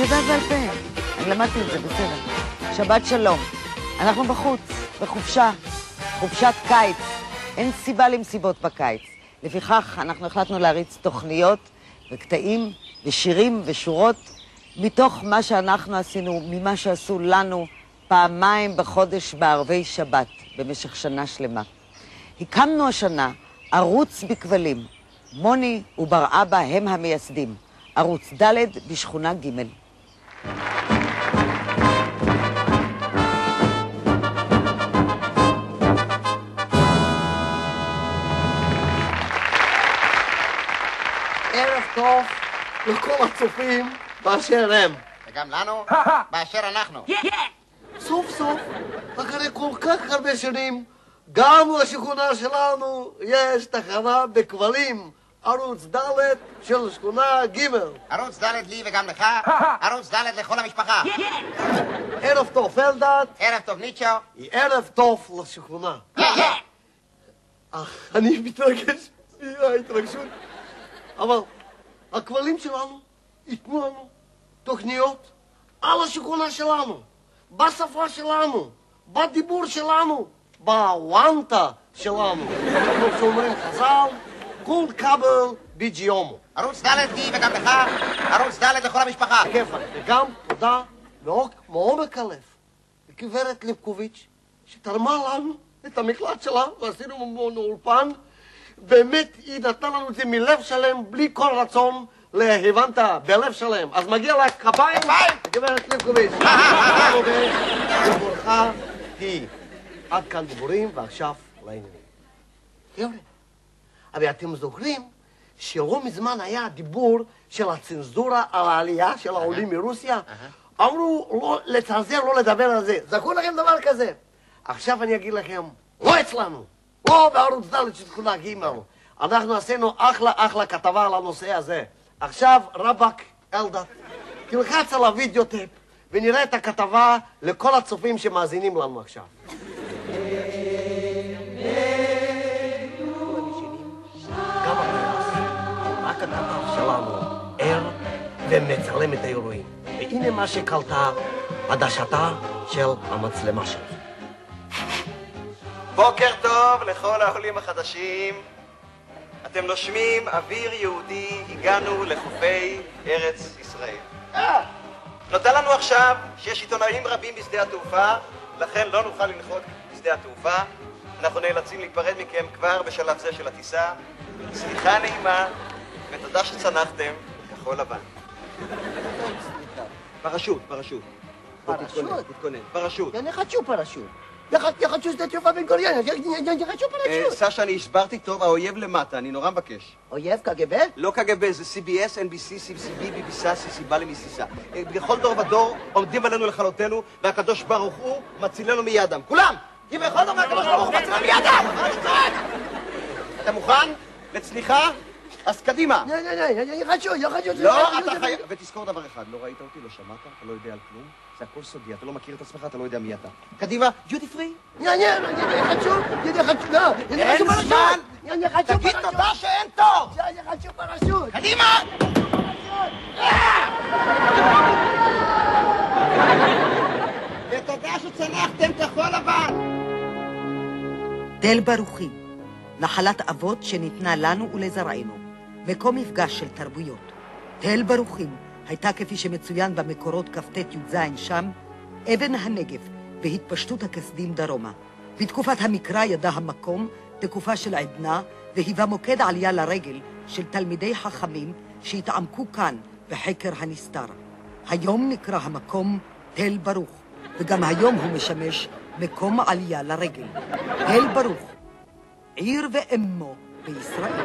יודעת בעל פה. אני למדתי את זה, בסדר. שבת שלום. אנחנו בחוץ, בחופשה. חופשת קיץ. אין סיבה למסיבות בקיץ. לפיכך, אנחנו החלטנו להריץ תוכניות וקטעים ושירים ושורות מתוך מה שאנחנו עשינו, ממה שעשו לנו פעמיים בחודש בערבי שבת, במשך שנה שלמה. הקמנו השנה ערוץ בכבלים. מוני ובר אבא הם המייסדים. ערוץ ד' בשכונה ג'. ערב טוב לכל הצופים באשר הם. וגם לנו, באשר אנחנו. סוף סוף, אחרי כל כך הרבה שנים, גם לשכונה שלנו יש תחנה בכבלים. ערוץ ד' של שכונה ג'. ערוץ ד' לי וגם לך, ערוץ ד' לכל המשפחה. ערב טוב אלדד. ערב טוב ניצ'ו. ערב טוב לשכונה. אני מתרגש מההתרגשות. אבל הכבלים שלנו ייתנו לנו תוכניות על השכונה שלנו, בשפה שלנו, בדיבור שלנו, בוואנטה שלנו. כמו שאומרים חז"ל, כל כבל ביג'יומו. ערוץ ד' לי וגם לך, ערוץ ד' לכל המשפחה. כיפאק. וגם תודה מעומק הלב לגברת ליבקוביץ' שתרמה לנו את המקלט שלה ועשינו ממנו אולפן. באמת היא נתנה לנו את זה מלב שלם, בלי כל רצון, הבנת, בלב שלם. אז מגיע לה כפיים, גברת ליבקוביץ'. וברכה היא. עד כאן דיבורים, ועכשיו לעניינים. חבר'ה, אבל אתם זוכרים שלא מזמן היה דיבור של הצנזורה על העלייה של העולים מרוסיה? אמרו לא לצנזר, לא לדבר על זה. זכור לכם דבר כזה? עכשיו אני אגיד לכם, לא אצלנו. לא בערוץ ד' של שכונה ג'. אנחנו עשינו אחלה כתבה על הנושא הזה. עכשיו רבק אלדד, תלחץ על הוידאו טייפ ונראה את הכתבה לכל הצופים שמאזינים לנו עכשיו. גם הטייס, רק הכתב שלנו ער ומצלם את האירועים. והנה מה שקלטה עדשתה של המצלמה שלנו. בוקר טוב לכל העולים החדשים. אתם נושמים אוויר יהודי, הגענו לחופי ארץ ישראל. נודע לנו עכשיו שיש עיתונאים רבים בשדה התעופה, לכן לא נוכל לנחות בשדה התעופה. אנחנו נאלצים להיפרד מכם כבר בשלב זה של הטיסה. סליחה נעימה ותודה שצנחתם כחול לבן. פרשות. תתכונן. פרשות. אני חצ'ו פרשות. Я хочу сдать в Бен-Гурион. Я хочу парашют. סשה, אני הסברתי טוב, האויב למטה, אני נורא מבקש. אויב קג"ב? לא קג"ב, זה CBS, NBC, CBC, BBC, סיבה למסיסה. בכל דור ודור עומדים עלינו לכלותנו, והקדוש ברוך הוא מצילנו מידם. כולם! כי בכל דור והקדוש ברוך הוא מצילנו מידם! מה אתה צועק? אתה מוכן? לצניחה? אז קדימה. אני חצ'ו. לא, אתה חייב... ותזכור דבר אחד, לא ראית אותי, לא שמעת, אתה לא יודע על כלום. זה הכל סודי, אתה לא מכיר את עצמך, אתה לא יודע מי אתה. קדימה, דיוטי פרי. אני חצ'ו, לא. אין זמן! תגיד תודה שאין תור! אני חצ'ו פרשות. קדימה! ותודה שצנחתם כחול לבן! תל ברוכי, נחלת אבות שניתנה לנו ולזרענו, מקום מפגש של תרבויות. תל ברוכים הייתה, כפי שמצוין במקורות כ"ט י"ז שם, אבן הנגב והתפשטות הכסדים דרומה. בתקופת המקרא ידע המקום תקופה של עדנה, והיווה מוקד עלייה לרגל של תלמידי חכמים שהתעמקו כאן בחקר הנסתר. היום נקרא המקום תל ברוך, וגם היום הוא משמש מקום עלייה לרגל. תל ברוך, עיר ואמו בישראל.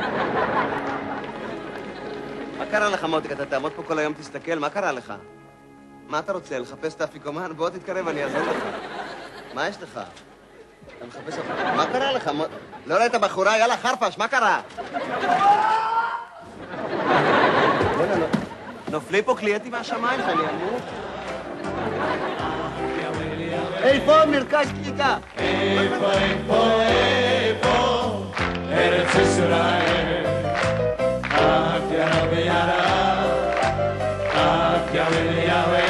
מה קרה לך, מותק? אתה תעמוד פה כל היום, תסתכל, מה קרה לך? מה אתה רוצה, לחפש את האפיקומן? בוא תתקרב, אני אעזור לך. מה יש לך? אתה מחפש... מה קרה לך? לא ראית בחורה? יאללה, חרפש, מה קרה? נופלים פה קליינטים מהשמיים, שאני אמור. איפה מרכז קליטה? איפה, ארץ ישראל. אף ירא וירא, אף ירא וירא.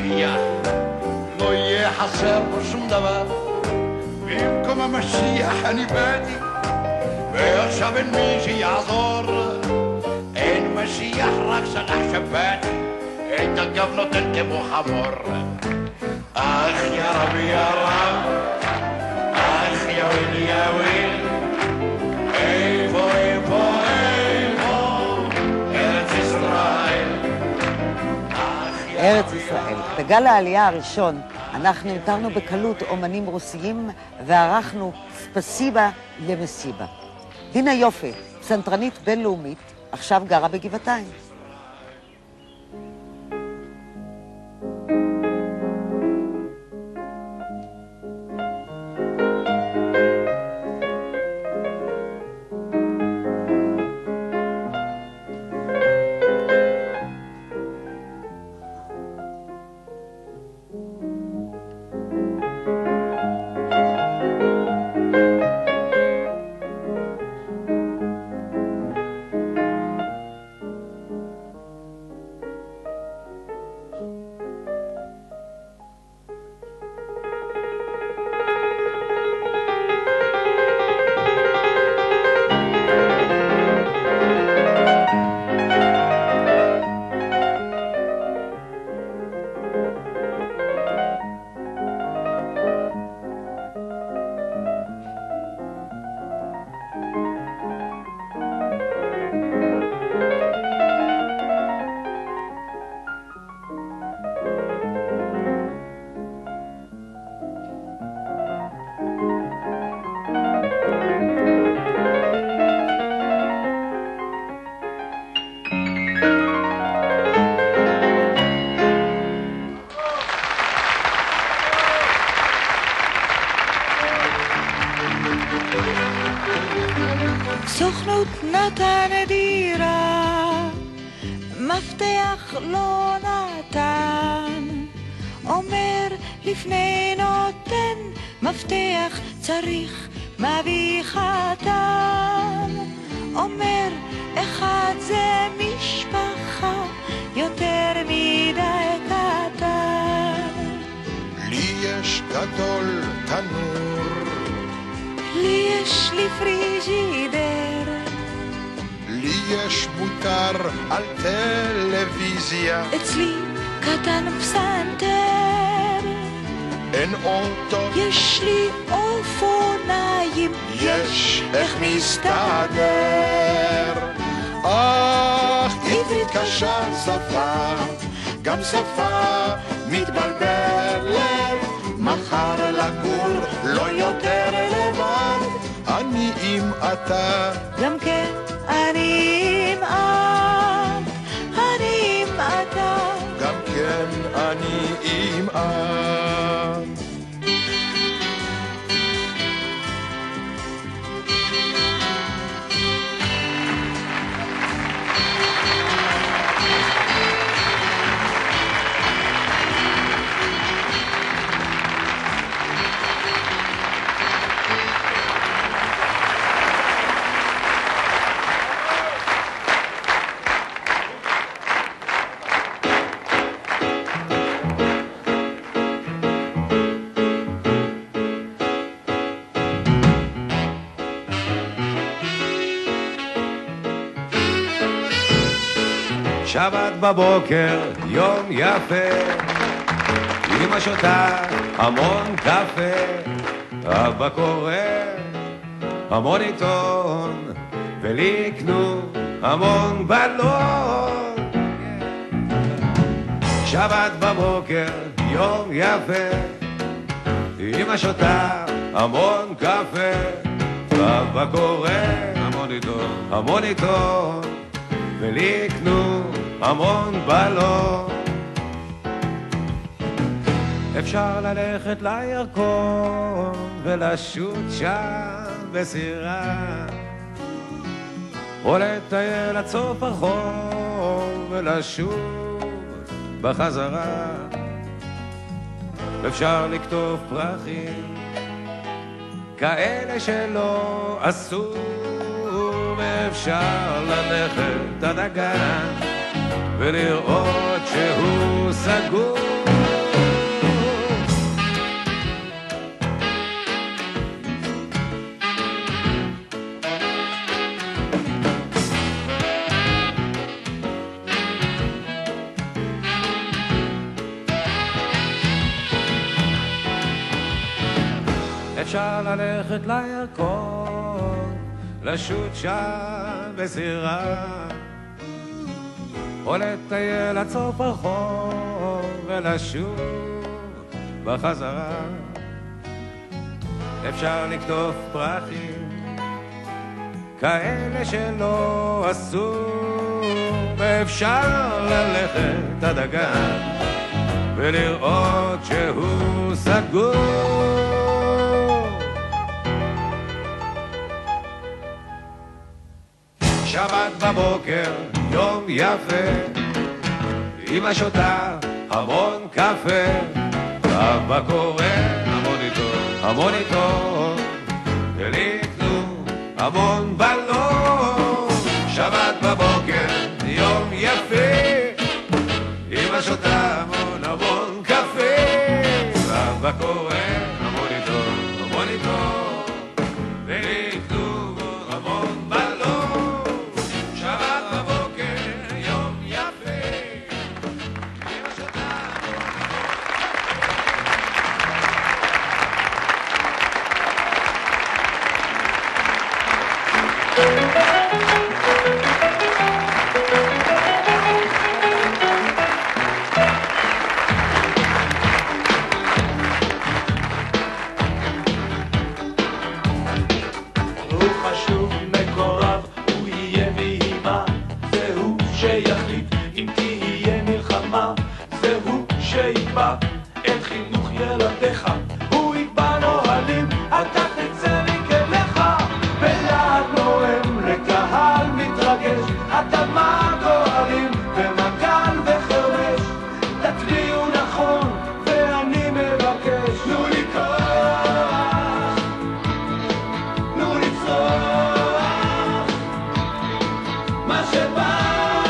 המשיח, לא יהיה חסר פה שום דבר. במקום המשיח אני באתי, ועכשיו אין מי שיעזור. אין משיח, רק סלח שבאתי, את הגב נותן כמו חמור. אך יא רבי יא רב, אך יא וויל יא וויל, איפה איפה איפה ארץ ישראל. ארץ ישראל. בגל העלייה הראשון אנחנו המטרנו בקלות אומנים רוסיים וערכנו ספסיבה למסיבה. דינה יופי, פסנתרנית בינלאומית, עכשיו גרה בגבעתיים. סוכנות נתן דירה, מפתח לא נתן, אומר לפני נותן, מפתח צריך מביא חתן, אומר אחד זה משפחה יותר מדי קטן. לי יש גדול תנור, לי יש לי פריג'ידר, לי יש מותר על טלוויזיה, אצלי קטן פסנתר, אין אוטו, יש לי אופניים, יש איך מסתדר. אך עברית קשה שפה, גם שפה מתבלבלת, מחר לגור לא יותר לבד. אני אם אתה, גם כן אני אם את, אני אם אתה, גם כן אני אם את. שבת בבוקר, יום יפה, אמא שותה המון קפה, אבא קורא המון עיתון, ולי יקנו המון בלון. שבת בבוקר, יום יפה, אמא שותה המון קפה, אבא קורא המון עיתון, ולי יקנו המון בלון. אפשר ללכת לירקון ולשוט שם בסירה, או לטייל עד סוף הרחוב ולשוב בחזרה. אפשר לקטוף פרחים כאלה שלא עשו, ואפשר ללכת עד הגן ולראות שהוא סגור. אפשר ללכת לירקון, לשוט שם בסירה, או לטייל עד סוף הרחוב ולשוב בחזרה. אפשר לקטוף פרחים כאלה שלא עשו, ואפשר ללכת עד הגן ולראות שהוא סגור. שבת בבוקר, יום יפה, אמא שותה המון קפה, אבא קורא המוניטור, ולקנו המון בלון. שבת בבוקר, יום יפה, אמא שותה המון קפה, ואבא קורא המוניטור, ולקנו המון בלון. שבת בבוקר, יום יפה, אמא שותה. את חינוך ילדיך, הוא יקבע נהלים, אתה תצא מכליך, בלעד נואם לקהל מתרגש, אתה מה גואלים ומקל וחרמש, תצביעו נכון ואני מבקש, תנו לי כוח, תנו לצרוח, מה שבא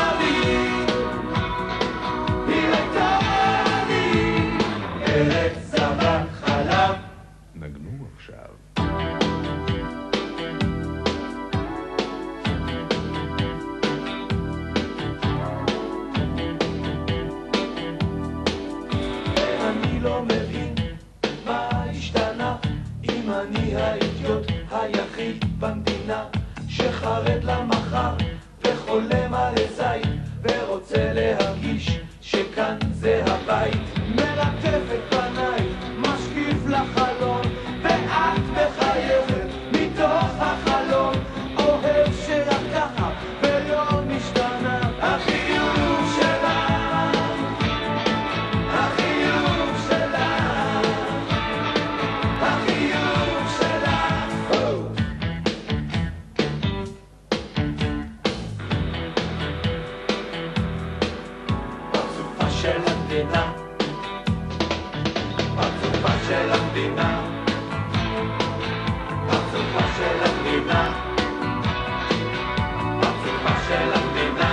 היחיד במדינה שחרד למחר וחולם על זית ורוצה להרגיש שכאן זה הבית. מלטף את פניי, משקיף לחלון, ואת מחייכת מתוך החלון, אוהב שרק ככה ולא משתנה. החיוך שלך, החיוך שלך, החיוך שלך. פרצופה של המדינה, פרצופה של המדינה, פרצופה של המדינה, פרצופה של המדינה.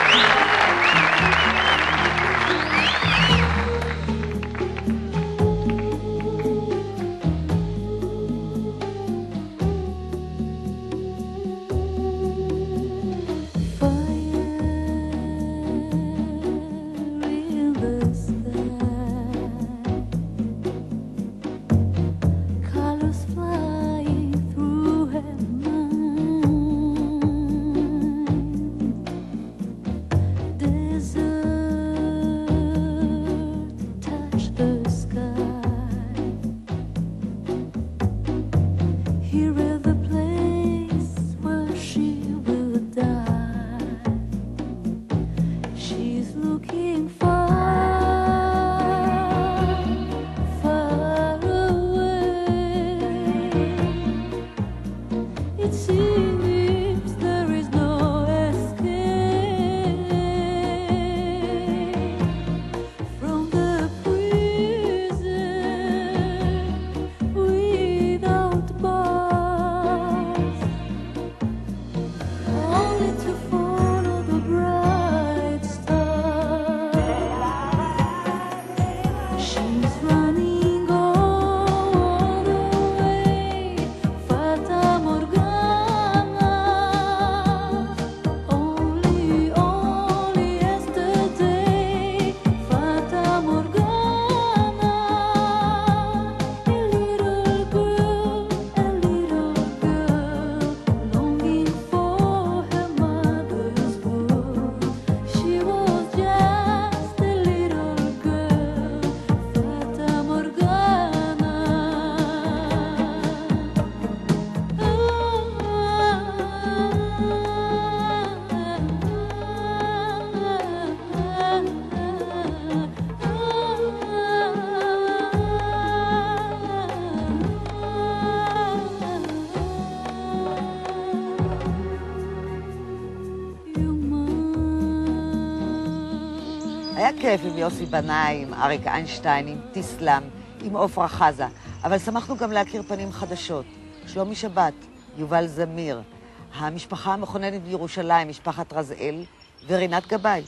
היה כיף עם יוסי בנאי, עם אריק איינשטיין, עם טיסלאם, עם עופרה חזה, אבל שמחנו גם להכיר פנים חדשות. שלומי שבת, יובל זמיר, המשפחה המכוננת בירושלים, משפחת רזאל, ורינת גבאי.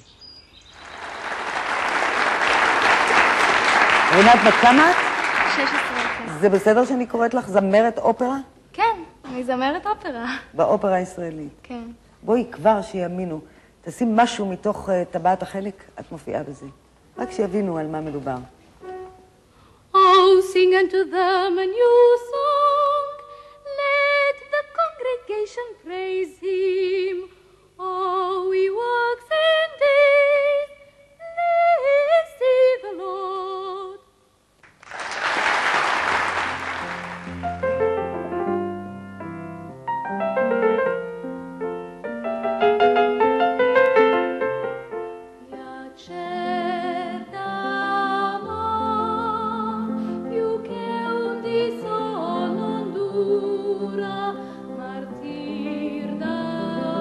רינת, בת כמה את? 16. זה בסדר שאני קוראת לך זמרת אופרה? כן, אני זמרת אופרה. באופרה הישראלית. כן. בואי כבר שיאמינו. תשים משהו מתוך טבעת החלק, את מופיעה בזה. רק שיבינו על מה מדובר. Oh, sing unto them a new song. Let the congregation praise him. Oh, he works in days. Let's see the Lord. Martir da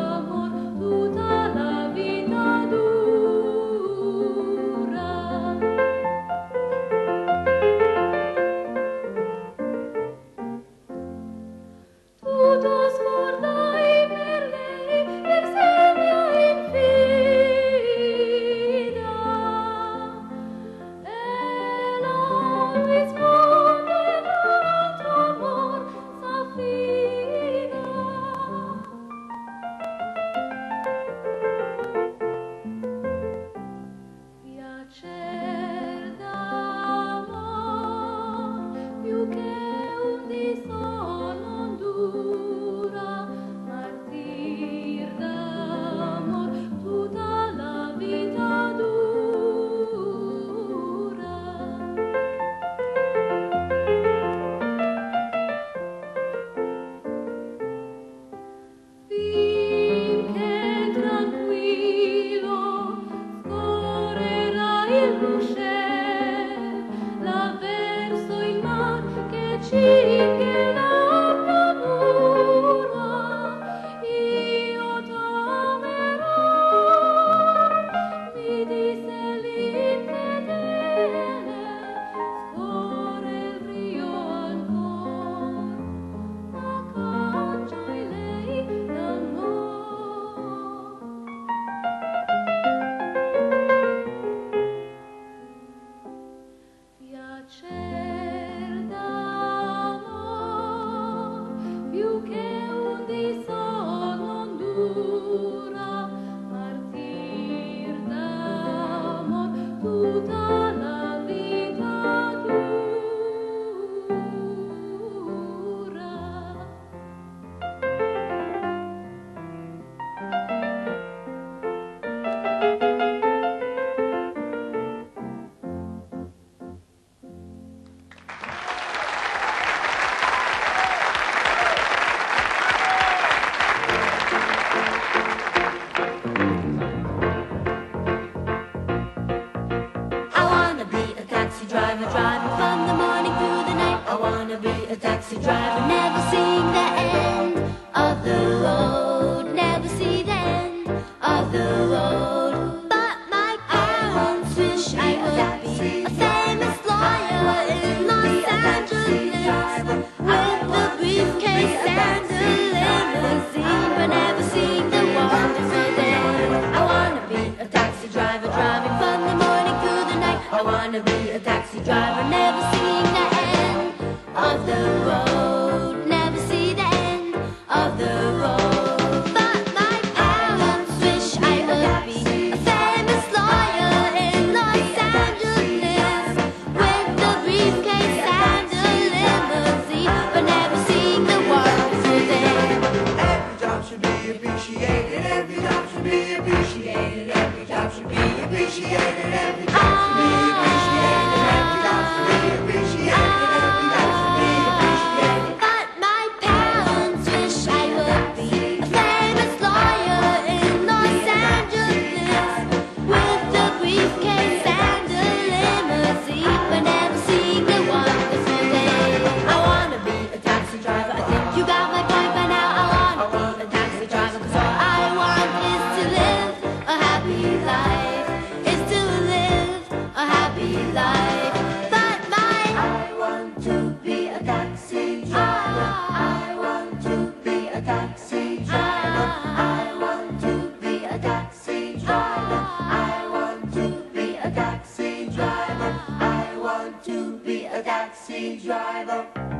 road. But my parents wish I would be a famous lawyer in Los Angeles with a briefcase and a limousine, but never seen the wonderful day. I wanna be a taxi driver driving from the morning through the night. I wanna be a taxi driver, never seeing the end of the road, never see the end of the road. But my parents wish I would be a famous lawyer in Los Angeles with a briefcase and a limousine, but never seeing the wonderful day. Every job should be appreciated, every job should be appreciated, every job should be appreciated, every job should be appreciated, every job should be appreciated, every job should be appreciated. But my parents wish I would be a famous lawyer in Los Angeles with a briefcase and a limousine, but never seeing the wonderful day. I wanna be a taxi driver, I think you got my point by now. I wanna be a taxi driver, 'cause all I want is to live a happy life, is to live a happy life. But I want to be a taxi driver, I want to be a taxi driver, I want to be a taxi driver, I want to be a taxi driver, I want to be a taxi driver.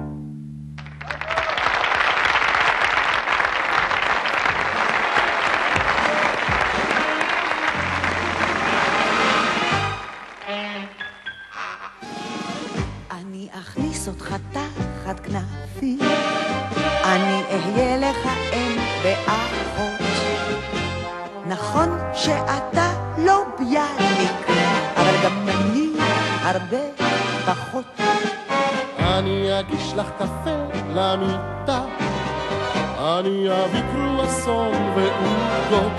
אני אכניס אותך תחת כנפי, אני אהיה לך אם ואחות. נכון שאתה לא ביאליק, אבל גם אני הרבה פחות. אני אגיש לך קפה למיטה, אני אביא קרואסון ועוגות.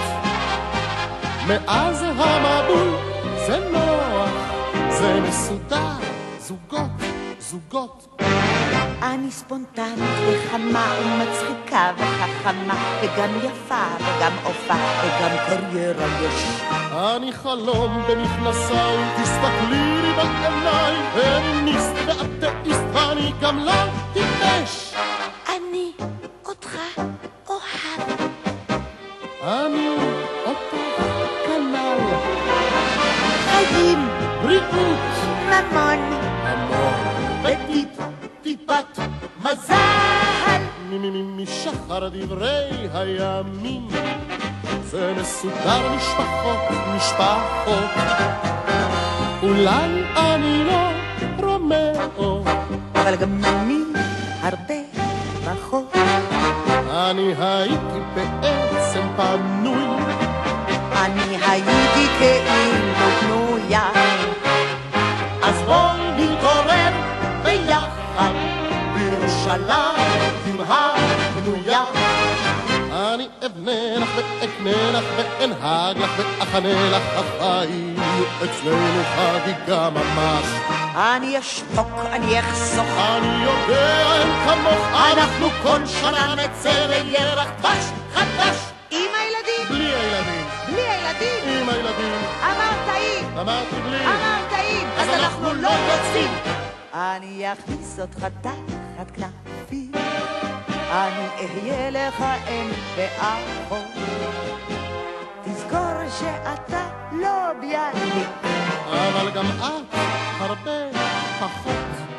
מאז המבול זה נוח, זה מסודר, זוגות, זוגות. אני ספונטנית וחמה ומצחיקה וחכמה, וגם יפה וגם אופה וגם קריירה יש. אני חלום במכנסיים, תסתכלי לי בעיניים, פמיניסט ואתאיסט, אני גם לא טיפש. אני אותך אוהב, אני אותך כנ"ל. חיים, בריאות, ממון, המון, וטיפ, טיפת מזל. משחר דברי הימים זה מסודר, משפחות, משפחות. אולי אני לא רומאו, אבל גם אני הרבה פחות. אני הייתי בעצם פנוי, אני הייתי כאילו פנויה. אז בואי נתעורר ביחד בירושלים הבנויה. אני אבנה לך ואקנה לך ואנהג לך ואחנה לך, החיים יהיו אצלנו חגיגה ממש. אני אשתוק, אני אחסוך, אני יודע אין כמוך, אנחנו כל שנה נצא לירח דבש חדש. עם הילדים, בלי הילדים, בלי הילדים, עם הילדים. אמרת עם, אמרתי בלי, אמרת עם, אז אנחנו לא יוצאים. אני אכניס אותך תחת כנפי, אני אהיה לך אם ואחות. תזכור שאתה לא ביאליק, אבל גם את הרבה פחות.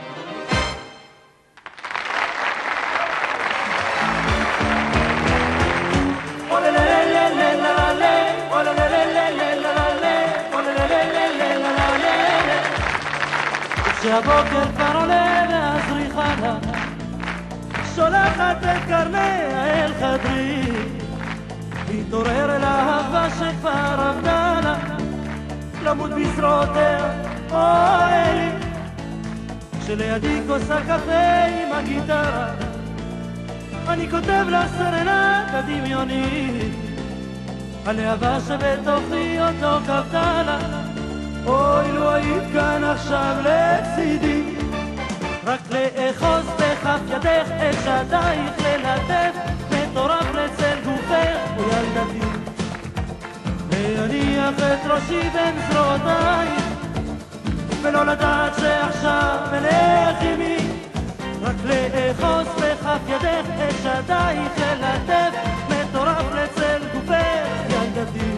כשהבוקר כבר עולה והזריחה לה שולחת את קרניה אל חדרי, להתעורר אל האהבה שכבר עבדה לה, למות בזרועותיה, אוי לי. כשלידי כוס הקפה עם הגיטרה, אני כותב לה סרנטה דמיונית על אהבה שבתוכי עוד לא קבתה לה. אוי לו היית כאן עכשיו לצידי, רק לאחוז בכף ידך את שדייך, ללטף מטורף לצל גופך וילדתי. להניח את ראשי בין זרועותייך ולא לדעת שעכשיו אלך עימי רק לאחוז בכף ידך את שדייך ולטף מטורף לצל גופך ילדתי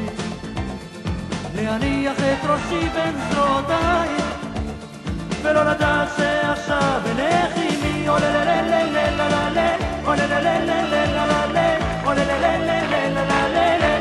להניח את ראשי בין זרועותייך ולא לדעת שעכשיו אלך עימי אוללללללללה אוללללללללה אוללללללללה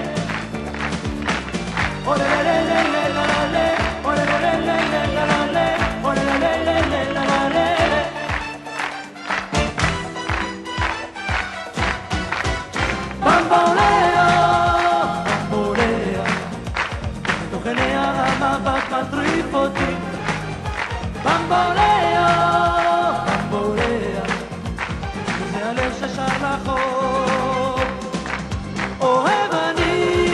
במבוליה, במבוליה בתוך עיניה המבט מטריף אותי במבוליה, במבוליה זה הלב ששר לחור אוהב אני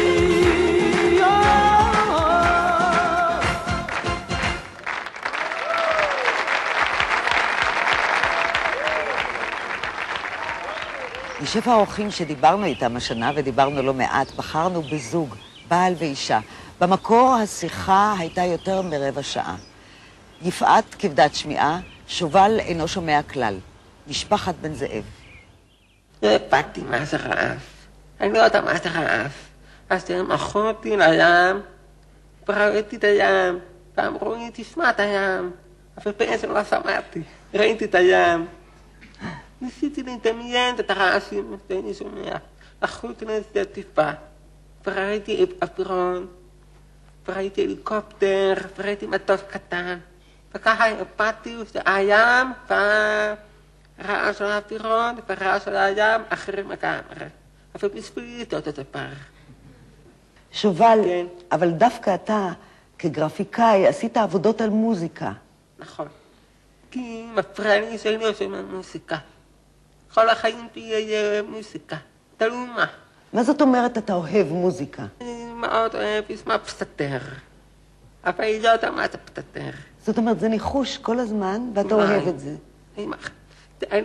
משפע האורחים שדיברנו איתם השנה, ודיברנו לא מעט, בחרנו בזוג, בעל ואישה. במקור השיחה הייתה יותר מרבע שעה. יפעת כבדת שמיעה, שובל אינו שומע כלל. משפחת בן זאב. לא הקפדתי מה זה רעב. אני לא יודעת מה זה רעב. אז הם מכרו אותי לים, וראיתי את הים, ואמרו לי, תשמע את הים. אבל בעצם לא שמעתי, ראיתי את הים. ניסיתי לדמיין את הרעשים שאני שומע. לקחו אותי לשדה תעופה, וראיתי אווירון, וראיתי הליקופטר, וראיתי מטוס קטן. וככה הקפדתי שהים והרעש של האווירון והרעש של הים אחרים לגמרי. אבל בשבילי זה אותו דבר. שובל, אבל דווקא אתה, כגרפיקאי, עשית עבודות על מוזיקה. נכון. כי מפריע לי שאני לא שומע מוזיקה. כל החיים תהיה מוזיקה. תלוי מה. מה זאת אומרת אתה אוהב מוזיקה? אני מאוד אוהב לשמוע פסטר. אבל אני לא יודע מה זה פסטר. זאת אומרת, זה ניחוש כל הזמן, ואתה אוהב את זה. אני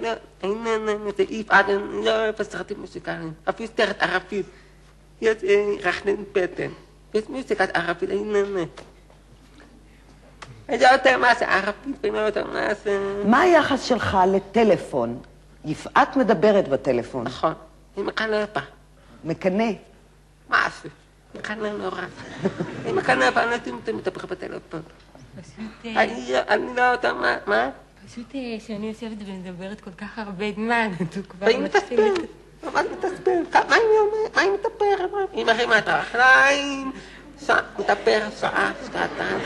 לא אוהב סרטים מוזיקליים. אפילו סרט ערבית. יש רחנן פטן. יש מוזיקת ערבית, אני נהנה. אני לא יודע מה זה ערבית, ואני לא יודע מה זה... מה היחס שלך לטלפון? יפעת מדברת בטלפון. נכון, היא מקנאה בה. מקנא? מה זה? מקנאה נורא. היא מקנאה בה, אני לא יודעת אם מדבר בטלפון. אני לא יודע מה? פשוט שאני יושבת ומדברת כל כך הרבה זמן, אתה כבר והיא מתספרת. ממש מתספרת. מה היא מתספרת? היא מרימה את הרגליים, מדברת שעה, שעתיים,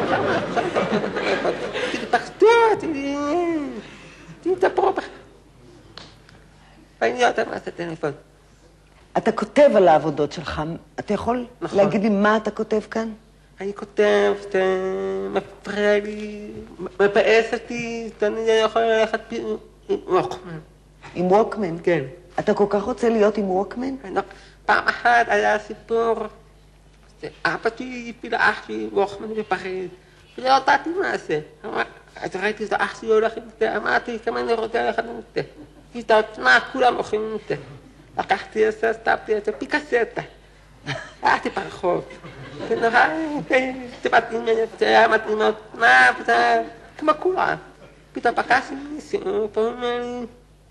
תתפחדות, תדברו. ואני לא יודע מה זה טלפון. אתה כותב על העבודות שלך, אתה יכול להגיד לי מה אתה כותב כאן? אני כותב, מפריע לי, מבאס אותי, אני לא יכול ללכת עם ווקמן. עם ווקמן? כן. אתה כל כך רוצה להיות עם ווקמן? פעם אחת היה סיפור, אבא שלי הפיל לאח שלי ווקמן בפריז, ולא ידעתי מה זה. אז ראיתי את האח שלי הולך עם זה, אמרתי כמה אני רוצה ללכת עם זה. התעצמה, כולם הולכים עם זה. לקחתי את זה, סתפתי את זה, פיקסטה. הלכתי ברחוב. ונורא, זה מתאים, זה היה מתאים מאוד, מה, זה כמו כולם. פתאום פגשתי מישהו, והוא אומר לי,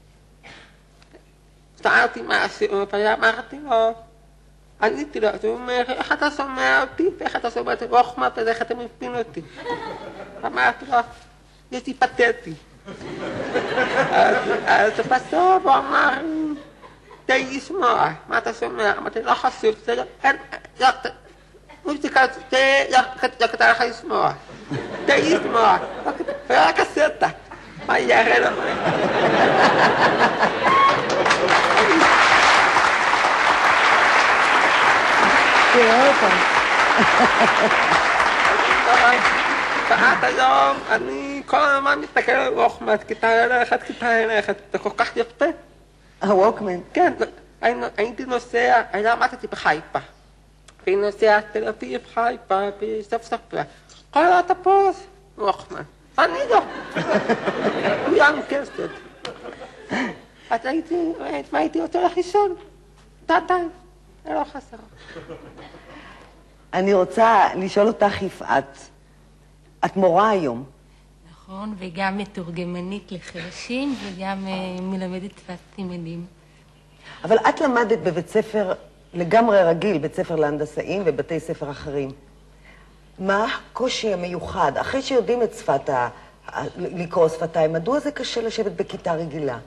שאלתי מה השיעור, ואמרתי לו, עניתי לו, אז הוא אומר, איך אתה שומע אותי, ואיך אתה שומע אותי, רוחמה, ואיך אתה מבין אותי. אמרתי לו, יש לי פתטי. אז בסוף הוא אמר, תן לשמוע, מה אתה שומע? אמרתי, לא חשוב, זה לא, מוזיקה, זה לא כדאי לך לשמוע. תן לשמוע, רק הסרטה. מה יראה לו? תראה אותם. ועד היום אני כל הזמן מסתכל על ווקמן, כיתה ללכת, כיתה ללכת, זה כל כך יפה. הווקמן? כן, הייתי נוסע, אני למדתי בחיפה. והייתי נוסע תל אביב, חיפה, בסוף ספרה. כל האוטובוס, ווקמן. אני לא. כולם כסף. אז הייתי רוצה לישון. די, זה לא חסר. אני רוצה לשאול אותך, יפעת, את מורה היום. נכון, וגם מתורגמנית לחרשים וגם מלמדת שפת סימנים. אבל את למדת בבית ספר לגמרי רגיל, בית ספר להנדסאים ובתי ספר אחרים. מה הקושי המיוחד, אחרי שיודעים את לקרוא שפתיים, מדוע זה קשה לשבת בכיתה רגילה?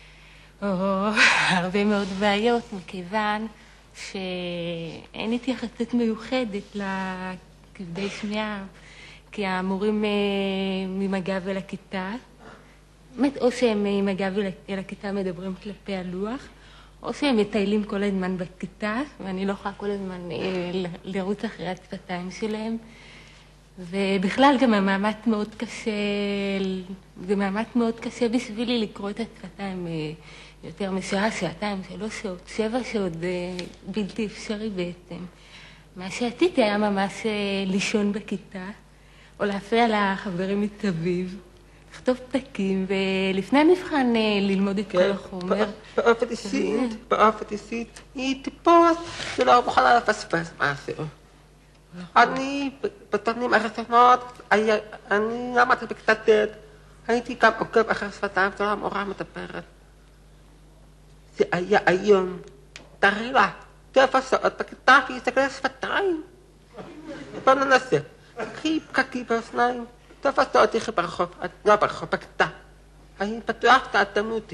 הרבה מאוד בעיות, מכיוון שאין התייחסות מיוחדת לכבדי שמיעה, כי המורים עם הגב אל הכיתה, או שהם עם הגב אל הכיתה מדברים כלפי הלוח, או שהם מטיילים כל הזמן בכיתה, ואני לא יכולה כל הזמן לרוץ אחרי השפתיים שלהם. ובכלל גם המאמץ מאוד קשה, זה מאמץ מאוד קשה בשבילי לקרוא את השפתיים יותר משעה, שעתיים, 3 שעות, 7 שעות, זה בלתי אפשרי בעצם. מה שעשיתי היה ממש לישון בכיתה, או להפריע לחברים מסביב, לכתוב פתקים, ולפני המבחן ללמוד את כל החומר. באופן אישית, היא טיפוס שלא מוכנה לפספס משהו. אני בשנים הראשונות, אני למדתי בכיתה ט', הייתי גם עוקב אחרי שפתיים של המורה מדברת. זה היה היום, תראי לה, 7 שעות בכיתה והסתכל על שפתיים. בוא ננסה, קחי פקקי באוזניים, 7 שעות תלכי ברחוב, לא ברחוב, בכיתה. אני בטוח שאת תמותי.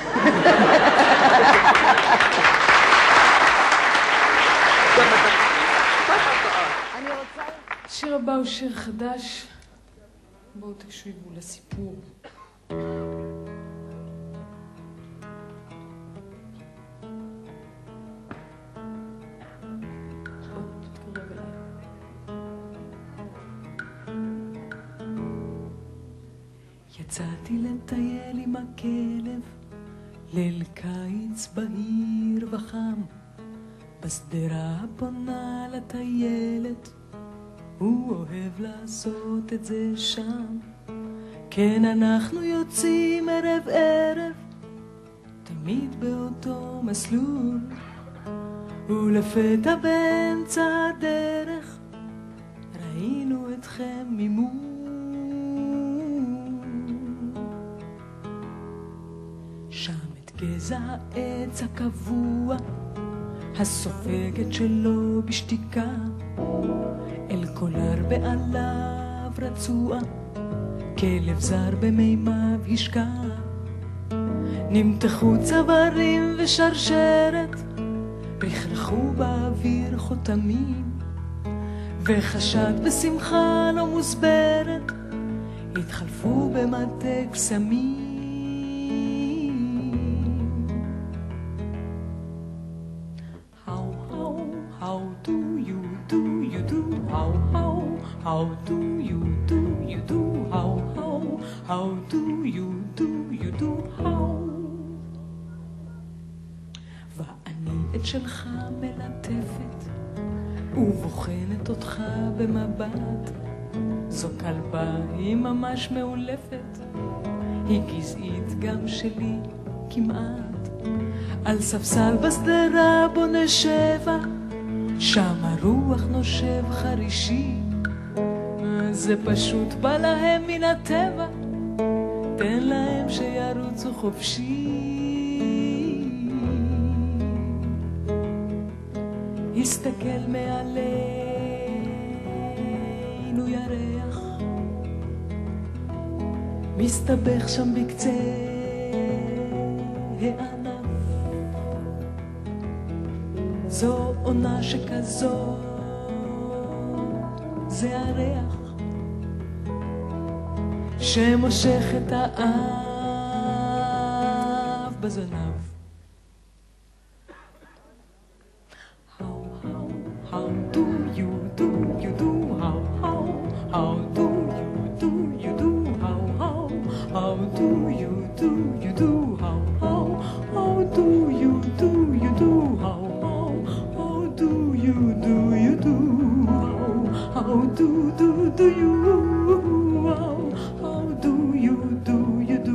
השיר הבא הוא שיר חדש, בואו תקשיבו לסיפור. יצאתי לטייל עם הכלב, ליל קיץ בהיר וחם, בשדרה הבונה לטיילת, הוא אוהב לעשות את זה שם. כן, אנחנו יוצאים ערב ערב, תמיד באותו מסלול, ולפתע באמצע הדרך ראינו אתכם ממול. שם את גזע העץ הקבוע, הסופגת שלו בשתיקה, אל קולר בעליו רצוע, כלב זר במימיו השקע. נמתחו צווארים ושרשרת, רכרכו באוויר חותמים, וחשד בשמחה לא מוסברת, התחלפו במטה קסמים. How do you do, you do, how do you do, you do, how. ואני את שלך מלטפת, ובוחנת אותך במבט, זו כלבה, היא ממש מאולפת, היא גזעית גם שלי כמעט. על ספסל בשדרה בו נשבה, שם הרוח נושב חרישי, זה פשוט בא להם מן הטבע, תן להם שירוצו חופשי. הסתכל מעלינו ירח, מסתבך שם בקצה הענף, זו עונה שכזו, זה הריח שמושך את האב בזנב. How do you do, you do, how do you do, you do, how do you do, you do, how do you do, you do, how do you do, you do, how do you, how do you do, you do.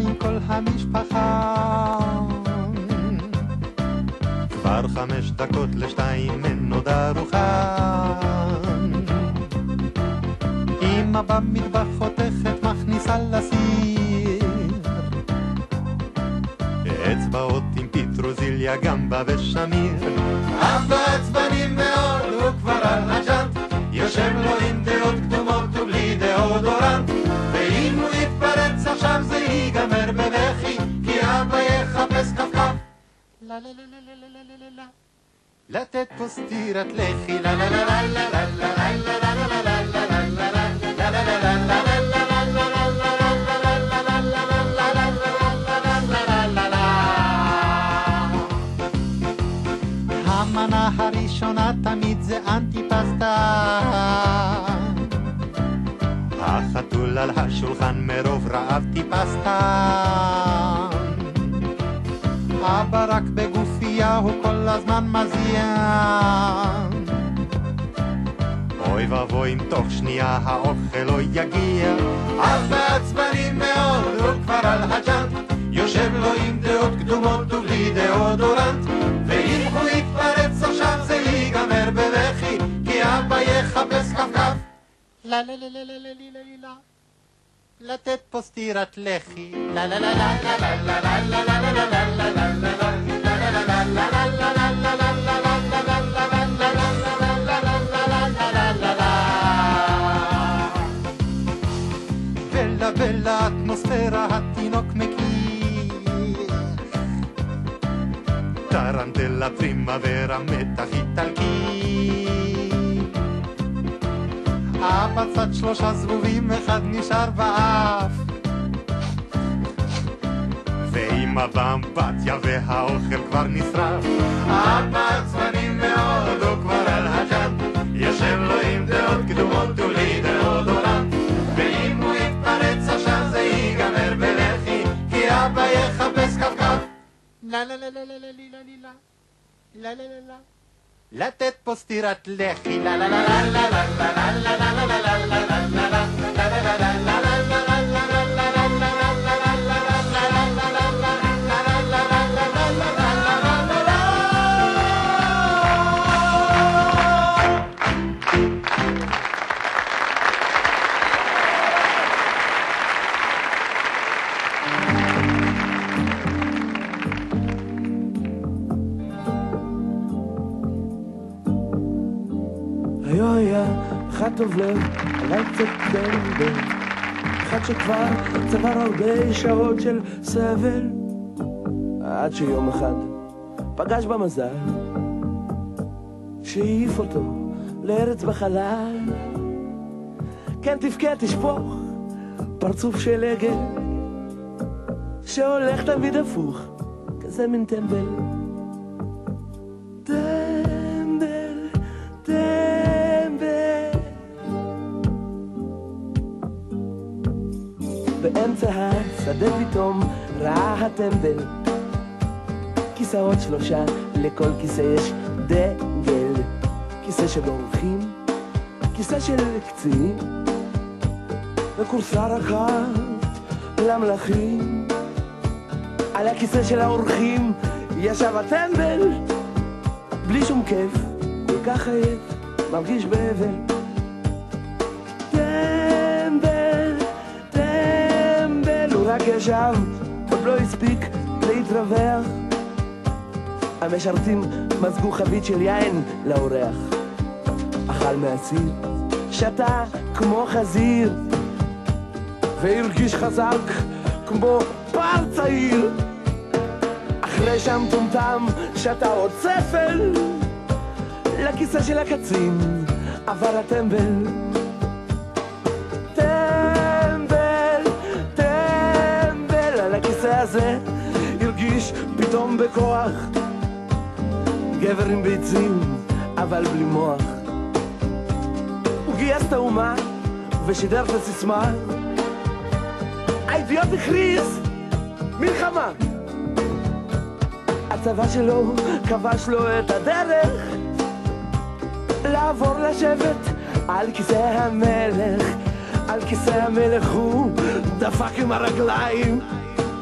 עם כל המשפחה. כבר 5 דקות ל2 אין עוד ארוחה. אמא במטבח חותכת מכניסה לסיר, אצבעות עם פטרוזיליה, גמבה ושמיר. אבא עצבני מאוד, הוא כבר על הג'אנט, יושב לו עם דעות קדומות ובלי דאודורנט, ואם הוא יתפרץ עכשיו זה ייגמר בבכי, כי אבא יחפש כפכף. לה לה לה לה לה לה לה לה, לתת פה סטירת לחי. לה לה לה לה לה לה לה לה לה לה לה לה לה המנה הראשונה תמיד זה אנטיפסטה. החתול על השולחן מרוב רעב טיפסטה. אבא רק בגופייה הוא כל הזמן מזיין. אוי ואבוי אם תוך שנייה האוכל לא יגיע. אבא עצבני מאוד, הוא כבר על הג'אנט, יושב לו עם דעות קדומות ובלי דאודורנט, ואם הוא יתפרץ עכשיו זה ייגמר בבכי, כי אבא יחפש כפכף. לה לה לה לה לה לה לה לה, לתת פה סטירת לחי. לה לה לה לה לה לה לה לה לה לה לה לה לה לה ולאטמוספירה התינוק מכיר. טרנטלה פרימוורה מתח איטלקי. אבא צד 3 זבובים, 1 נשאר באף, ואמא באמבטיה והאוכל כבר נשרף. אבא עצבני מאוד, הוא כבר על הג'אנט, יושב לו עם דעות קדומות ובלי דאודורנט, ואם הוא יתפרץ עכשיו זה ייגמר בלחי, כי אבא יחפש כפכף. לה לה לה לה לה לה לה לה לה לה לה, לתת פה סטירת לחי. לה לה לה לה לה לה לה לה לה לה לה לה לה לה לה לה לה לה. היה אחד טוב לב, אבל קצת בלבל, אחד שכבר צבר הרבה שעות של סבל, עד שיום אחד פגש במזל שהעיף אותו לארץ בחלל. כן תבכה תשפוך פרצוף של עגל שהולך תמיד הפוך, כזה מין טמבל. באמצע השדה פתאום ראה הטמבל כיסאות 3, לכל כיסא יש דגל, כיסא של אורחים, כיסא של קצינים, וכורסה רחב למלכים. על הכיסא של האורחים ישב הטמבל בלי שום כיף, כל כך עייף, מרגיש באבל. רק ישב, עוד לא הספיק להתרווח. המשרתים מזגו חבית של יין לאורח, אכל מהסיר, שתה כמו חזיר, והרגיש חזק כמו פר צעיר. אחרי שם טומטם שתה עוד ספל, לכיסא של הקצין עבר הטמבל. הזה הרגיש פתאום בכוח, גבר עם ביצים אבל בלי מוח. הוא גייס את האומה ושידר את הסיסמה, האידיוט הכריז מלחמה. הצבא שלו כבש לו את הדרך לעבור לשבת על כיסא המלך. על כיסא המלך הוא דפק עם הרגליים,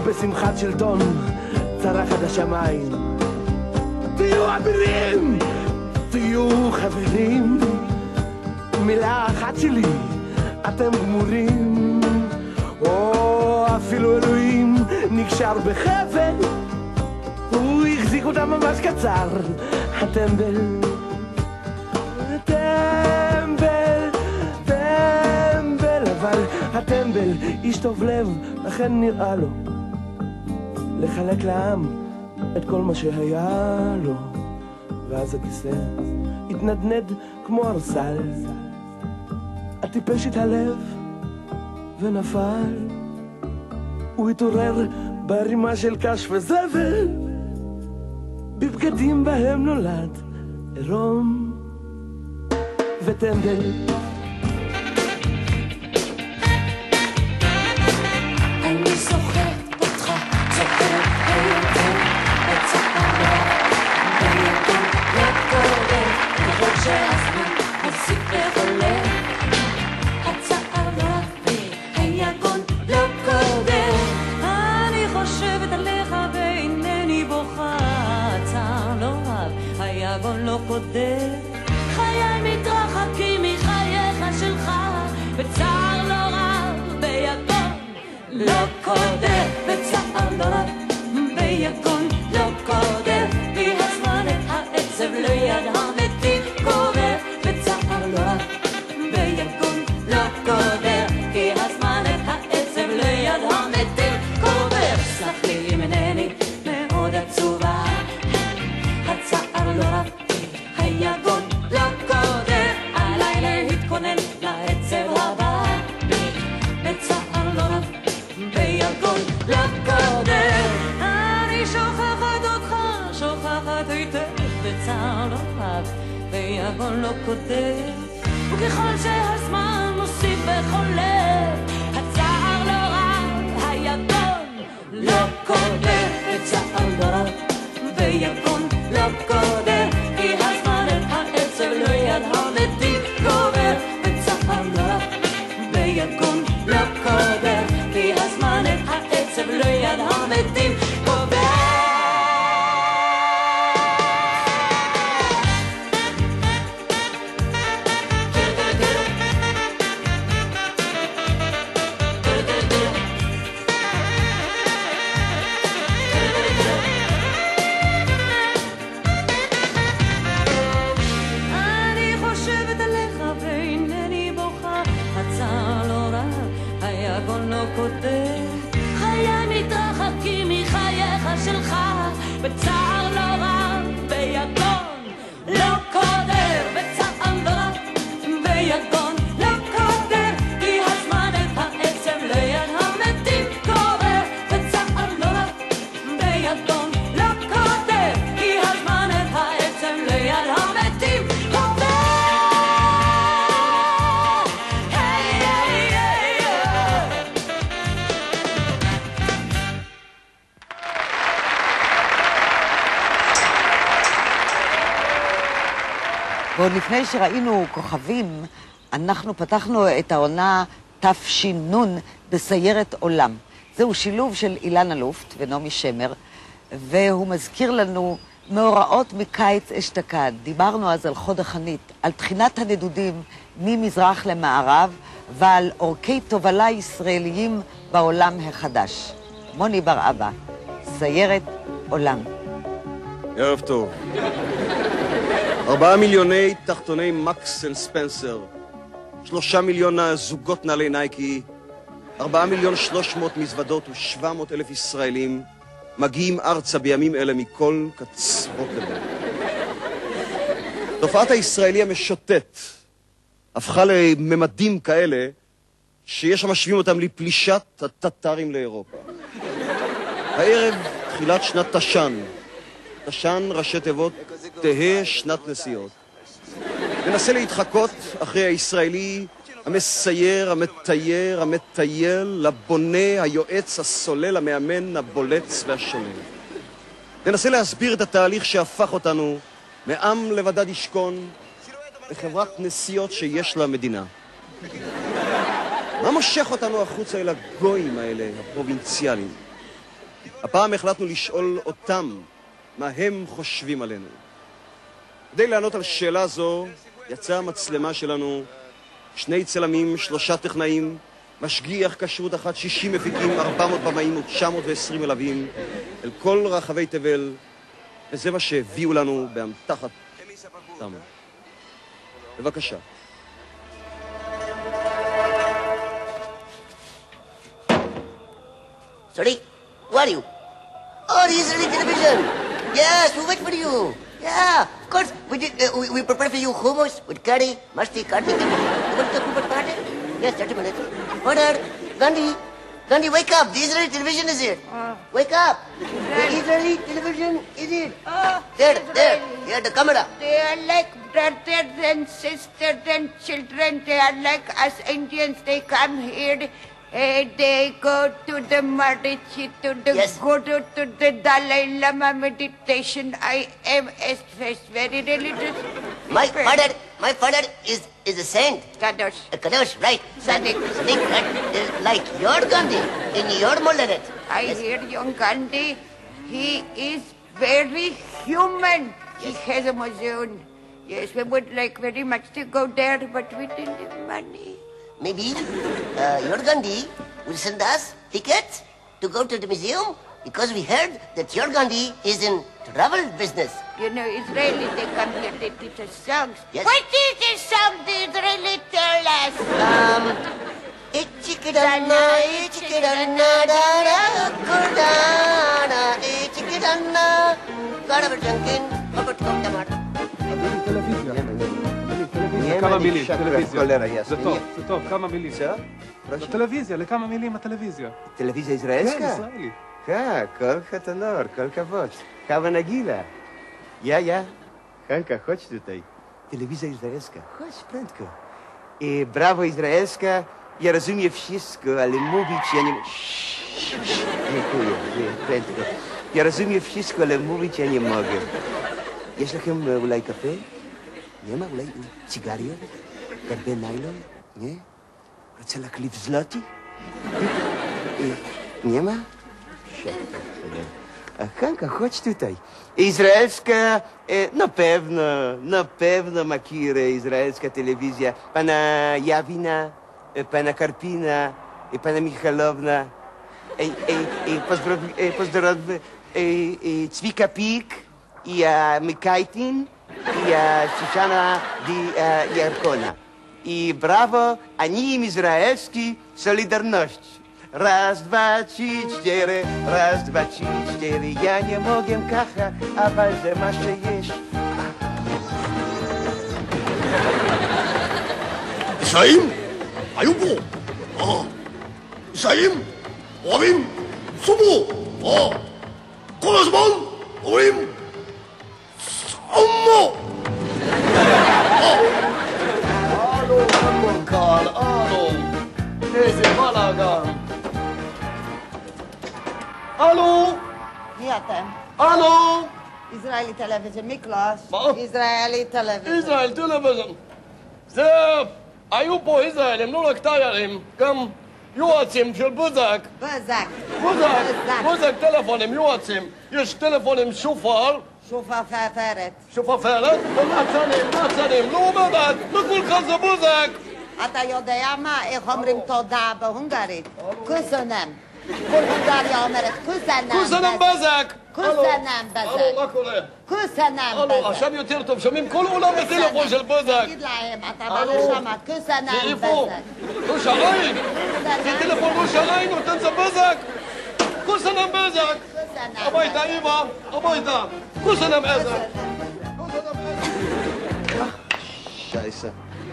בשמחת שלטון צרח עד השמיים. תהיו אבירים, תהיו חברים, מילה אחת שלי, אתם גמורים. או אפילו אלוהים נקשר בחבל, הוא החזיק אותם ממש קצר, הטמבל. טמבל, טמבל, אבל הטמבל איש טוב לב, לכן נראה לו לחלק לעם את כל מה שהיה לו. ואז הכיסא התנדנד כמו ארסל, הטיפש התהלב ונפל. הוא התעורר בערימה של קש וזבל, בבגדים בהם נולד עירום וטמבל. אני זוכרת אותך, זוכרת היותר בצערה, בידו לא קורה, ככל שהזמן מוסיף וחולה. הצערה והיגון לא קורה, אני חושבת עליך ואינני בוכה. הצער לא רב, היגון לא קודר, חיי מתרחקים מחייך שלך. בצער לא רב, ביגון לא קודר, בצער לא רב, ביגון לא קודר, כי הזמן את העצב ליד המתים קובר. בצער לא רב, ביגון לא קודר, כי הזמן את העצב ליד המתים קובר. סלח לי אם אינני מאוד עצובה, הצער לא רב, היגון לא קודר, עליי להתכונן לעצב הבא. בצער לא רב, ביגון לא קודר, אני שוכחת אותך, שוכחת היטב. בצער לא רב, ביגון לא קודר, וככל שהזמן מוסיף בכל לב, הצער לא רב, היגון לא קודר. בצער לא רב, ביגון לא קודר, כי הזמן את העצב ליד המתים קובר. בצער לא רב, ביגון לא קודר, כי הזמן את העצב ליד המתים קובר. אני חושבת עליך ואינני בוכה. הצער לא רב, היגון לא קודר, חיי מתרחקים מחייך שלך. בצער לא רב, ביגון לא קודר, בצער לא רב, ביגון לא קודר, כי הזמן את העצב ליד המתים קובר. בצער לא רב, ביגון לא קודר, כי הזמן את העצב ליד המתים קובר. ועוד לפני שראינו כוכבים, אנחנו פתחנו את העונה תש"ן בסיירת עולם. זהו שילוב של אילנה לופט ונעמי שמר, והוא מזכיר לנו מאורעות מקיץ אשתקד. דיברנו אז על חוד החנית, על תחינת הנדודים ממזרח למערב, ועל אורכי תובלה ישראליים בעולם החדש. מוני בר אבא, סיירת עולם. ערב טוב. 4 מיליוני תחתוני מקס אנד ספנסר, 3 מיליון זוגות נעלי נייקי, 4,300,000 מזוודות ו700,000 ישראלים מגיעים ארצה בימים אלה מכל קצוות תבל. תופעת הישראלי המשוטט הפכה לממדים כאלה שיש המשווים אותם לפלישת הטטרים לאירופה. הערב תחילת שנת תש"ן. תש"ן ראשי תיבות תהא שנת נסיעות. ננסה להתחקות אחרי הישראלי המסייר, המטייר, המטייל, לבונה, היועץ, הסולל, המאמן, הבולץ והשולל. ננסה להסביר את התהליך שהפך אותנו מעם לבדד ישכון לחברת נסיעות שיש לה מדינה. מה מושך אותנו החוצה אל הגויים האלה, הפרובינציאליים? הפעם החלטנו לשאול אותם מה הם חושבים עלינו. כדי לענות על שאלה זו, יצאה המצלמה שלנו, 2 צלמים, 3 טכנאים, משגיח כשרות אחת, 60 מפיקים, 400 במאים ו-920 מלווים, אל כל רחבי תבל, וזה מה שהביאו לנו באמתחת תמה. בבקשה. Sorry, who are you? Oh, the Israeli television. Yes, we wait for you. Yeah, of course. We prepare for you hummus with curry, masti, kartik. You want to cook party? Yes, 30 minutes. Order. Gandhi, wake up. The Israeli television is here. Wake up. The Israeli television is here. There. Here, the camera. They are like brothers and sisters and children. They are like us Indians. They come here. They go to the Marichi, go to the Dalai Lama meditation. I am very religious. My father is a saint. Kadosh. Kadosh, right. Sadiq, right. Like your Gandhi in your Mollaret. I hear young Gandhi. He is very human. He has a museum. Yes, we would like very much to go there, but we didn't have money. Maybe your Gandhi will send us tickets to go to the museum because we heard that your Gandhi is in travel business. You know, Israeli, they come here, they teach us songs. Yes. What is this song the Israeli tell us? Ichikidanna, da-da, kudana, ichikidanna, karabajankin, babutkom כמה מילים, טלוויזיה. זה טוב, כמה מילים. טלוויזיה, לכמה מילים הטלוויזיה. טלוויזיה ישראלית? כן, ישראלי. כן, כל חתנור, כל כבוד. Kava Nagila. Ja. Hanka, chodź tutaj. Telewizja izraelska. Chodź prędko. Brawo izraelska. Ja rozumiem wszystko, ale mówić ja nie... Dziękuję, prędko. Ja rozumiem wszystko, ale mówić ja nie mogę. יש לכם אולי קפה? נמה, אולי סיגריות? גרבי ניילון? רוצה להקליף זלוטי? נמה? Hanka, chodź tutaj. Izraelska, na pewno makire izraelska telewizja. Pana Jawina, pana Karpina, pana Michalowna. Pozdrowy Cwika Pik i Mikajtin i Ciszana Jarkona. I brawo, ani im izraelski Solidarność. Raz, dwa, trzy, cztery, raz, dwa, trzy, cztery. Ja nie mogę kacha, a bardzo masz jeść. ישראל, היו פה. ישראל, אוהבים, סובו. כל הזמן אומרים, סומו. הלו, מנכ"ל, הלו. איזה בלאגן. הלו. מי אתם? הלו. Israeli television, Miklos. Israeli television. ישראל טלוויזיון. זה... היו פה ישראלים, לא רק תיירים, גם יועצים של בוזק. בוזק טלפונים, יועצים. יש טלפונים שופר. שופפרת. שופפרת? נצנים, לא עובדת, לכולך זה בוזק. אתה יודע מה? איך אומרים תודה בהונגרית? קוסונם. כל הונגריה אומרת קוסנם. קוסנם בזק. קוסנם בזק. הלו, מה קורה? קוסנם בזק. הלו, עכשיו יותר טוב, שומעים כל עולם בטלפון של בזק. תגיד להם, אתה בא לשם, קוסנם בזק. ראש העין? זה טלפון ראש העין, נותן זה בזק. קוסנם בזק. הביתה, אמא, הביתה. קוסנם בזק. Scheiße.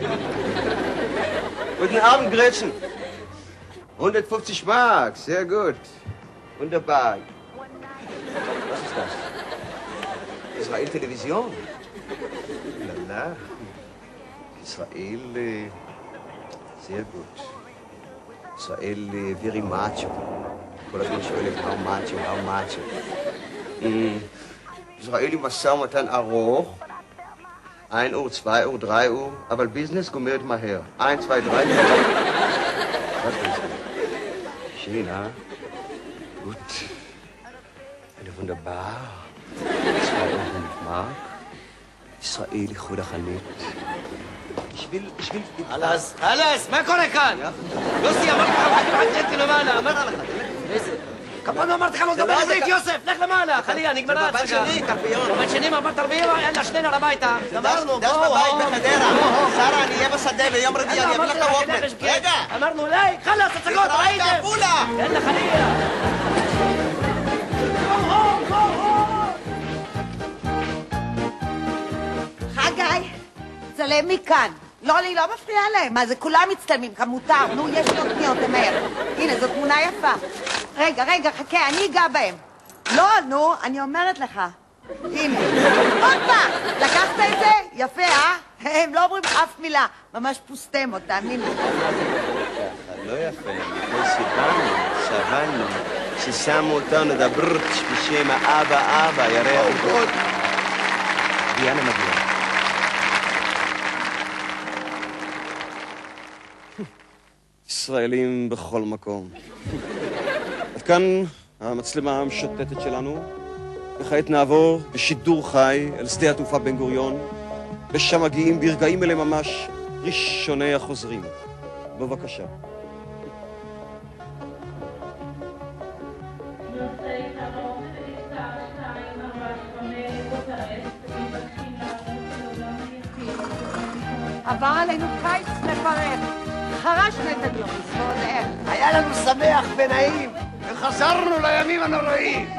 Guten Abend, Gretchen. 150 Mark, sehr gut. Wunderbar. Was ist das? Israel Television? Lala. Israel, sehr gut. Israel, very macho. כל הזמן שואלת, how macho. ישראל עם משא ומתן ארוך. 1 Uhr, 2 Uhr, 3 Uhr, aber Business gomert מהר. 1, 2, 3. Was ist das? Schön, ha? Gut. wunderbar. Israel נגמר. ישראל איחוד החנית. בשביל... חלאס, מה קורה כאן? יוסי, אמרתי לך, תחכה למעלה, מה לך? איזה? כפון אמרתי לך לא לדבר עברית, יוסף, לך למעלה, חליה, נגמרה ההצגה. בבית שני, תרביון. בבית שני, מעבר תרביון, יאללה, שנינו הביתה. גמרנו, דש בבית בחדרה. שרה, אני אהיה בשדה ביום רביעי, אני אביא לך ווקמן. רגע! אמרנו, אולי, חלאס, הצגות, ראיתם? עפולה! יאללה, חליה. חגי, צלם מכאן. לא, אני לא מפריעה להם. מה זה, כולם מצטלמים, כמותר. נו, יש לי עוד פניות, תמר. הנה, זו תמונה יפה. רגע, חכה, אני אגע בהם. לא, נו, אני אומרת לך. הנה. הופה! לקחת את זה? יפה, אה? הם לא אומרים אף מילה. ממש פוסטמות, תאמין לי. לא יפה, סבלנו, ששמו אותנו דברץ' בשם האבא, ירח עוד. דיאנה מגיעה. ישראלים בכל מקום. עד כאן המצלמה המשוטטת שלנו, וכעת נעבור בשידור חי אל שדה התעופה בן גוריון, ושם מגיעים ברגעים אלה ממש ראשוני החוזרים. בבקשה. עבר עלינו קיץ מפרך. חרשנו את הדיון, ועוד איך. היה לנו שמח ונעים, וחזרנו לימים הנוראים.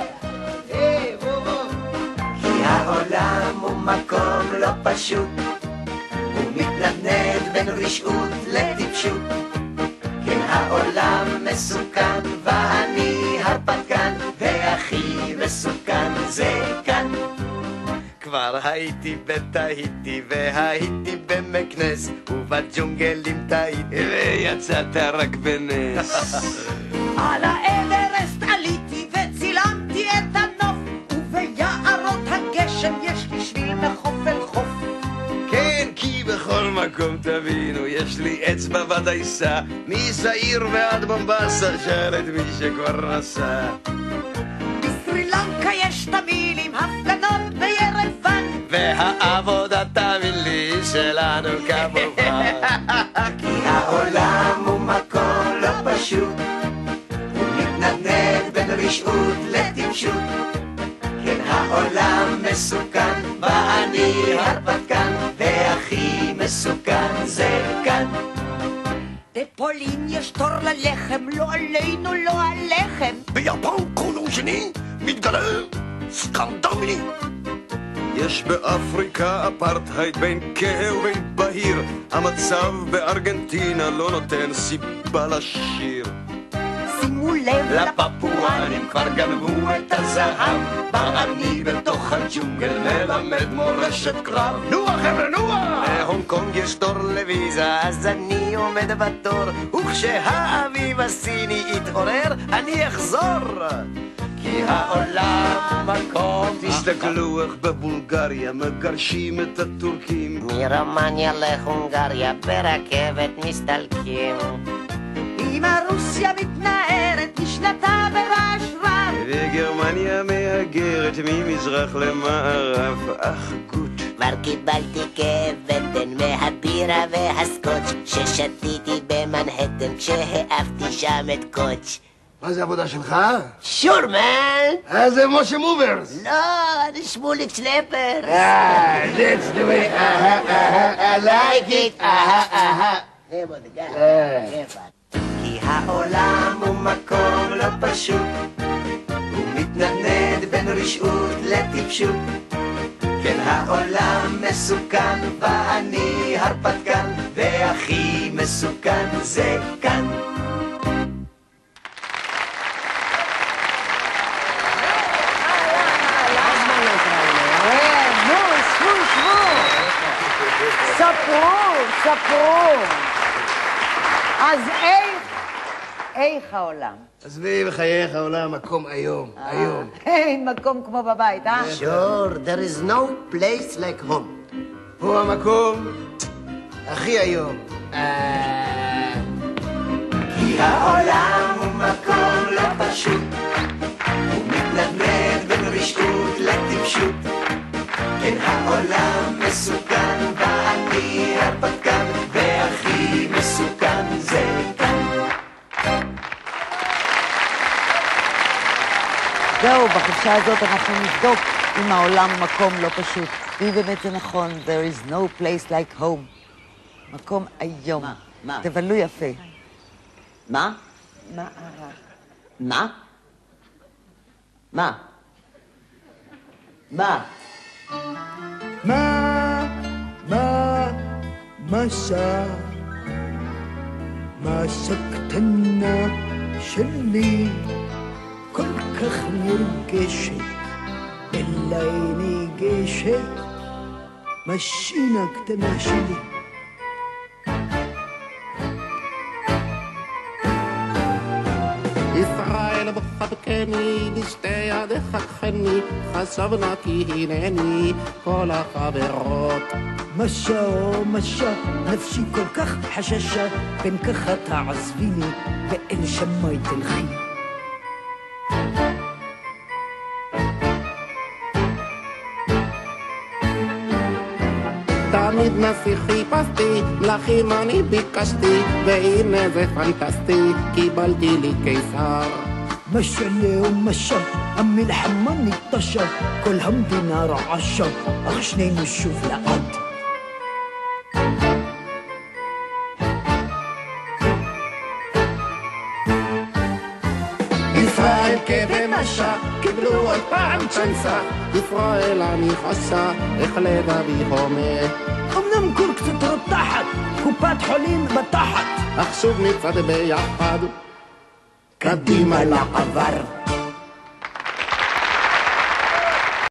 כי העולם הוא מקום לא פשוט, הוא מתנדנד בין רשעות לטיפשות. כן, העולם מסוכן ואני הרפתקן, והכי מסוכן זה כאן. כבר הייתי בטהיטי והייתי במקנס, ובג'ונגלים טעיתי ויצאת רק בנס. על האברסט עליתי וצילמתי את הנוף, וביערות הגשם יש לי שביל מחוף אל חוף. כן, כי בכל מקום תבינו, יש לי אצבע בדייסה, מזעיר ועד בומבסה, שר את מי שכבר נסע. בסרילנקה יש תמילים, הפגנות בירוון, והעבודה תאמין לי שלנו כמובן. כי העולם הוא מקום לא פשוט, הוא מתנדנד בין רשעות לטיפשות. כן, העולם מסוכן ואני הרפתקן, והכי מסוכן זה כאן. בפולין יש תור ללחם, לא עלינו, לא עליכם. ביפן כל יום שני מתגלה סקנדל מיני. יש באפריקה אפרטהייד בין כהה ובין בהיר, המצב בארגנטינה לא נותן סיבה לשיר. שימו לב לפפואנים כבר גנבו את הזהב, ואני בתוך הג'ונגל מלמד מורשת קרב. נוע חבר'ה, נוע! בהונג קונג יש תור לוויזה, אז אני עומד בתור, וכשהאביב הסיני יתעורר אני אחזור. כי העולם מקום... תסתכלו איך בבולגריה מגרשים את הטורקים, מרומניה להונגריה ברכבת מסתלקים. אמא רוסיה מתנערת, נשנתה ברעש רב, וגרמניה מהגרת ממזרח למערב. אך גוט, כבר קיבלתי כאב בטן מהבירה והסקוץ' ששתיתי במנהטן כשהעפתי שם את קוץ'. מה זה עבודה שלך? שור מן! זה משה מוברס. לא, אני שמוליק סלפר. That's the way, I like it, כי העולם הוא מקום לא פשוט, הוא מתנדנד בין רשעות לטיפשות. כן, העולם מסוכן ואני הרפתקן, והכי מסוכן זה כאן. ספרו. אז איך העולם? עזבי בחייך, העולם מקום היום. אין מקום כמו בבית, אה? Sure, there is no place like home. פה המקום הכי היום. כי העולם הוא מקום לא פשוט, הוא מתנדנד בין לרשעות, לטיפשות. כן, העולם מסוכן, ואני הרפתקן, והכי מסוכן זה כאן. זהו, בחופשה הזאת אנחנו נבדוק אם העולם הוא מקום לא פשוט. ואם באמת זה נכון, there is no place like home. מקום היום. מה? תבלו יפה. מה? מה? מה? מה? מה? מסע קטנה שלי כל כך נרגשת אליי ניגשת משינה קטנה שלי ישראל בחבקני, בשתי ידיך קחני, חשב נא כי הנני כל החברות. משע או משע, נפשי כל כך חששה, בין ככה תעזביני, ואל שמי תלכי. תמיד נפי חיפשתי, לך אם אני ביקשתי, והנה זה פנטסטי, קיבלתי לי קיסר. משע לאו משע, המלחמה נטשה, כל המדינה רעשה, אך שנינו שוב לעד. ישראל כבמשע, קיבלו עוד פעם צ'נסה, ישראל אני חסה, איך לדבי הומה. אמנם קור קצת רותחת, קופת חולים בתחת, אך שוב נצעד ביחד, קדימה לעבר.